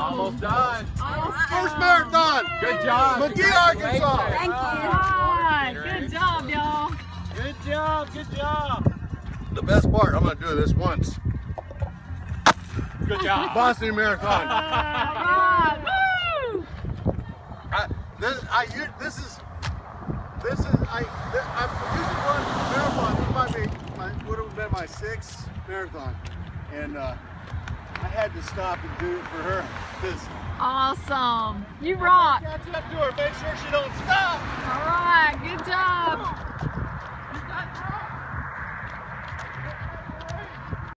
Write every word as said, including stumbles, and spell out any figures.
Almost done. First marathon. Good job. McGee, Arkansas. Thank you. Good job, y'all. Good job. Good job. The best part, I'm going to do this once. Good job. Boston Marathon. Right. Woo! I, this, I, u- this is, this is, I, this, I've usually run marathons. This might be, my, would have been my sixth marathon. And uh, I had to stop and do it for her. This, Awesome. You rock. catch up to her, make sure she don't stop. All right. Good job.